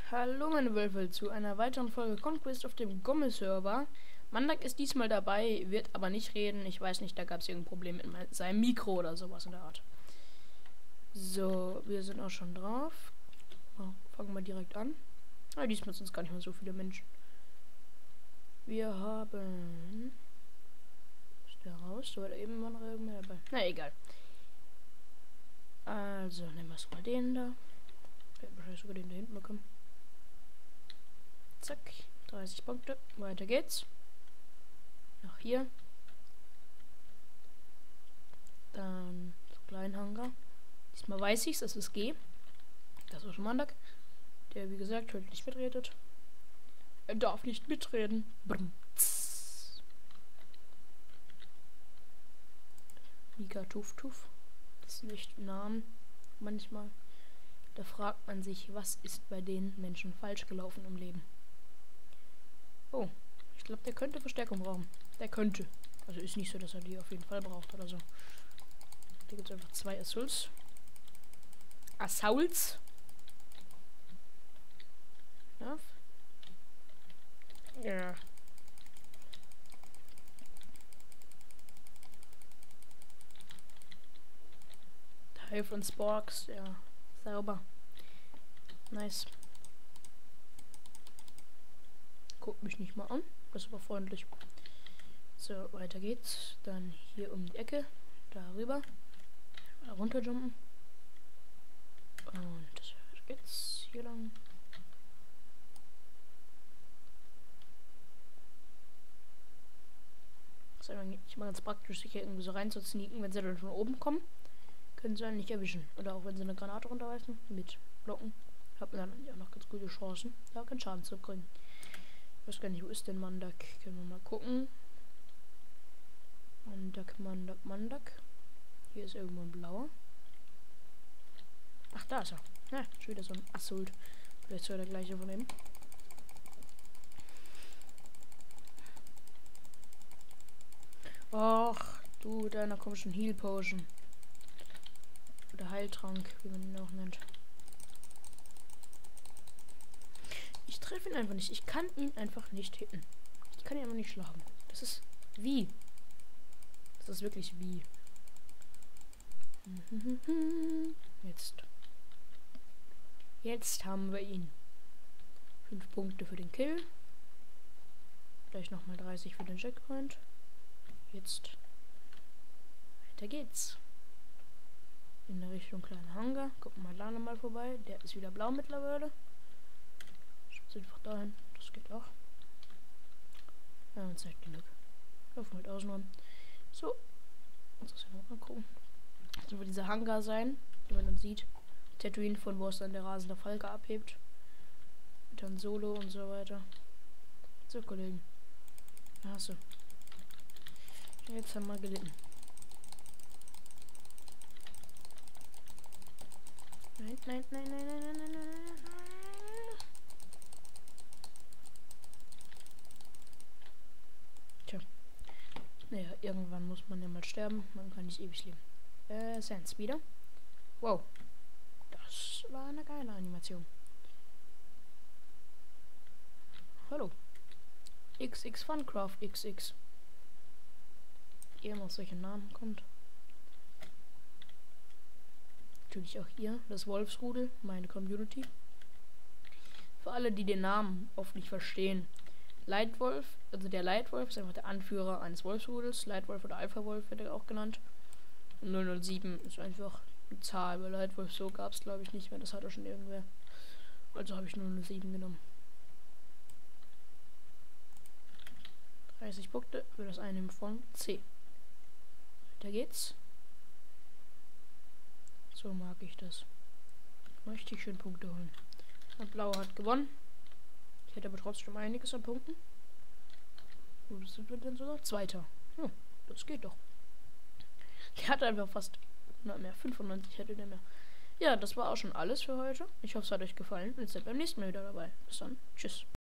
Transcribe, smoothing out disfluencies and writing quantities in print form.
Hallo meine Wölfe zu einer weiteren Folge Conquest auf dem Gomme-Server. Mandak ist diesmal dabei, wird aber nicht reden. Ich weiß nicht, da gab es irgendein Problem mit seinem Mikro oder sowas in der Art. So, wir sind auch schon drauf. Fangen wir direkt an. Diesmal sind es gar nicht mehr so viele Menschen. Wir haben... Ist der raus? Da war eben noch irgendwer dabei. Na egal. Also, nehmen wir erstmal den da. Ich werde wahrscheinlich sogar den da hinten bekommen. Zack, 30 Punkte. Weiter geht's. Nach hier. Dann so kleinen Hangar. Diesmal weiß ich's, das ist G. Das ist Mandak. Der, wie gesagt, heute nicht mitredet. Er darf nicht mitreden. Mika Tuff Tuff. Das sind echt Namen. Manchmal. Da fragt man sich, was ist bei den Menschen falsch gelaufen im Leben. Oh, ich glaube, der könnte Verstärkung brauchen. Der könnte. Also ist nicht so, dass er die auf jeden Fall braucht oder so. Da gibt es einfach 2 Assaults. Ja. Ja. Teil von Sporks, ja. Sauber. Nice. Guckt mich nicht mal an. Das ist aber freundlich. So, weiter geht's. Dann hier um die Ecke. Darüber. Runterjumpen. Und das geht's hier lang. Das ist eigentlich nicht mal ganz praktisch, sich hier irgendwie so rein zu sneaken. Wenn sie dann von oben kommen, können sie einen nicht erwischen. Oder auch wenn sie eine Granate runterreißen. Mit Blocken. Hat man dann ja noch ganz gute Chancen, da keinen Schaden zu kriegen. Ich weiß gar nicht, wo ist denn Mandak? Können wir mal gucken. Mandak. Hier ist irgendwo ein blauer. Ach, da ist er. Ja, schon wieder so ein Assault. Vielleicht soll der gleiche von ihm. Och, du, deiner komischen Heal Potion. Oder Heiltrank, wie man ihn auch nennt. Ich treffe ihn einfach nicht. Ich kann ihn einfach nicht hitten. Ich kann ihn einfach nicht schlagen. Das ist wie. Das ist wirklich wie. Jetzt haben wir ihn. 5 Punkte für den Kill. Gleich nochmal 30 für den Checkpoint. Jetzt. Weiter geht's. In der Richtung kleiner Hangar. Gucken wir da nochmal vorbei. Der ist wieder blau mittlerweile. Einfach dahin. Das geht auch. Ja, und Zeit genug. Laufen halt außen ran. So. Uns das ja noch angucken. Das wird dieser Hangar sein, wie man dann sieht. Tatooine, von wo es dann der rasende Falke abhebt. Mit dann Solo und so weiter. So, Kollegen. Da hast du. Jetzt haben wir gelitten. Nein. Naja, irgendwann muss man ja mal sterben. Man kann nicht ewig leben. Sandspeeder. Wow. Das war eine geile Animation. Hallo. XX Funcraft XX. Ihr noch solche Namen kommt. Natürlich auch ihr, das Wolfsrudel, meine Community. Für alle, die den Namen oft nicht verstehen. Leitwolf, also der Leitwolf ist einfach der Anführer eines Wolfsrudels. Leitwolf oder Alpha-Wolf wird er auch genannt. Und 007 ist einfach eine Zahl, weil Leitwolf so gab es glaube ich nicht mehr. Das hatte schon irgendwer. Also habe ich 007 genommen. 30 Punkte für das Einnehmen von C. Weiter geht's. So mag ich das. Richtig schön Punkte holen. Und Blau hat gewonnen. Ich hätte aber trotzdem einiges an Punkten. Wo sind wir denn sogar? Zweiter. Hm, das geht doch. Der hat einfach fast 100 mehr. 95 hätte der mehr. Ja, das war auch schon alles für heute. Ich hoffe, es hat euch gefallen. Und seid beim nächsten Mal wieder dabei. Bis dann. Tschüss.